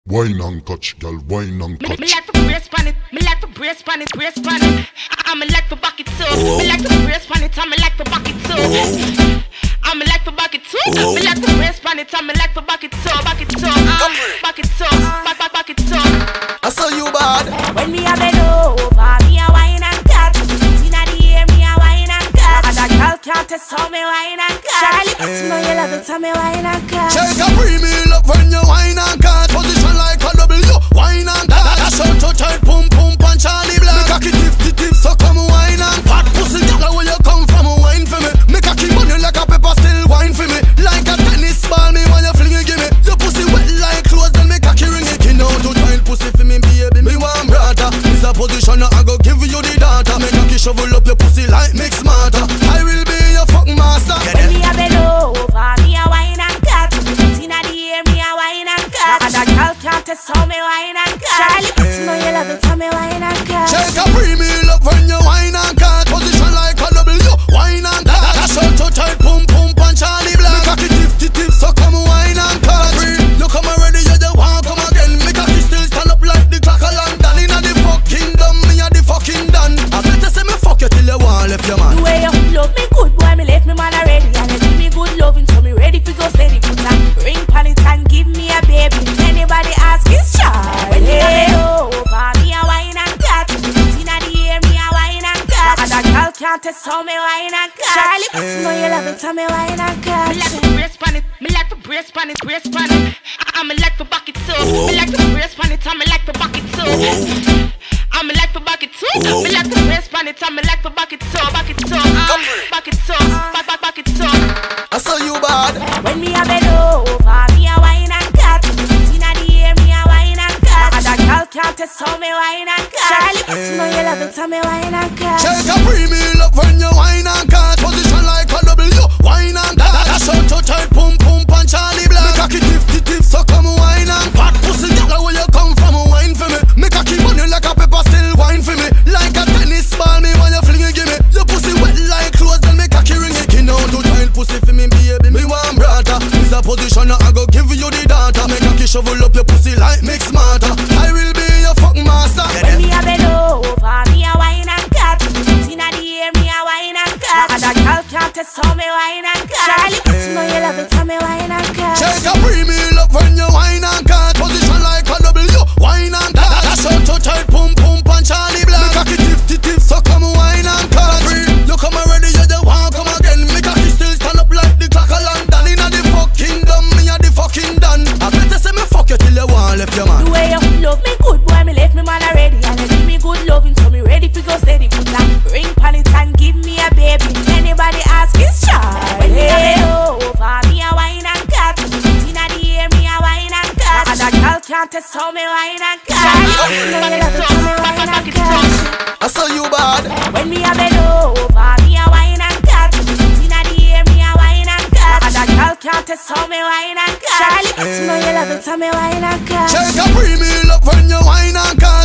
Wine and catch, girl, wine and catch. Me like to brace pan it, me like to brace pan it, brace pan it. I'm like to back it too. Me like to brace pan it, I'm like to back it too. I'm like to back it too. Me like to brace pan it, I'm like to back it too, back it too, back it too, back it too. I saw you bad. When me a bend over, me a wine and cut. Inna the air, me a wine and cut. And a girl can't test how me wine and cut. Charlie, you know you love it, how me wine and cut. Check a pre-meal up when you wine and cut. Position like a W, wine and cut. Dash out to tight, pum pum punch Charlie Black. Me cocky tip, so come wine and fat pussy girl, where you come from, wine for me. Me cocky money like a pepper, still wine for me. Like a tennis ball, me when you fling it, give me. Your pussy wet like clothes, then me cocky ring it. King out to tight pussy for me, baby, me want brother. This a position, I go give you the data. Me cocky shovel up your pussy like mix smarter. I will be your fuck master. When me a bend over, me a wine and cut. Inna the air, me a wine and cut. And a girl can't test how me wine and cut. Charlie, you know you love it, how me wine and cut. Check a pre-meal up when you wine and cut. Position like a W, wine and cut. Dash out to tight, pum pum punch Charlie Black. Me cocky tip, so come wine and cut. You come already, you just want come again. Me cocky still stand up like the clock of London. Inna the fucking dumb, me a the fucking done. I better say me fuck you till you want left your man. The way you love me good, boy, me left me man already. And you give me good loving, so me ready for go steady. Put a ring pan it and give me a baby. Anybody ask is Charlie. When me a bend over, me a wine and cut. Inna the air, me a wine and cut. And a girl can't test how me wine and cut. Charlie, you know you love it, how me wine and cut. Me like to brace pan it, me like to brace pan it, brace pan it. I'm like to back it too. Me like to brace pan it, I'm like to back it too. I'm like to back it too. Me like to brace pan it, I'm like to back it too, back it too, back it too, back it too. I saw you bad. When me a bend over, me a wine and cut. Inna the air, me a wine and cut. And a girl can't test how me wine and cut. Charlie, you know you love it, how me wine and cut. Check a pre-meal up when you wine and cut. Position like a W, wine and cut. Dash out to tight, pum pum punch Charlie Black. Me cocky tip, so come wine and fat pussy girl, where you come from, wine for me. Me cocky money like a pepper, still wine for me. Like a tennis ball, me when you fling it, give me. Your pussy wet like clothes, then me cocky ring it. King out to tight pussy for me, baby, me want brother. This a position, I go give you the data. Me cocky shovel up your pussy like mix smarter. I will be your fuck master. When me a bend over, me a wine and cut. Inna the air, me a wine and cut. And a girl can't test how me wine and cut. Charlie, you know you love it, how me wine and cut. Check a pre-meal up when you wine and cut. Position like a W, wine and cut. Dash out to tight, pum pum punch Charlie Black. Me cocky tip, so come wine and fat pussy girl, where you come from, wine for me. Like a tennis ball, me when you fling it, give me. Your pussy wet like clothes, then me cocky shovel up your pussy like mix smarter. I will be your fuck master. When me a bend over, me a wine and cut. Inna the air, me a wine and cut. And a girl can't test how me wine and cut. Charlie, you know you love it, how me wine and cut. Check a pre-meal up when you wine and cut. Position like a W, wine and cut. Dash out to tight, pum pum punch Charlie Black. Me cocky tip, so come wine and cut. You come already, you just want come again. Me cocky still stand up like the clock of London. Inna the fucking dumb, me a the fucking done. I better say me fuck you till you want left your man. The way you love me good, boy, me left me man already. And you give me good loving, so me ready for go steady. Put a ring pan it and give me a baby. Anybody ask is Charlie. When me a bend over, me a wine and cut. Inna the air, me a wine and cut. And a girl can't test how me wine and cut. Charlie, you know you love it, how me wine and cut. I saw you bad. When me a bend over, me a wine and cut. Inna the air, me a wine and cut. And a girl can't test how me wine and cut. Charlie, you know you love it, how me wine and cut. Check a pre-meal up when you wine and cut.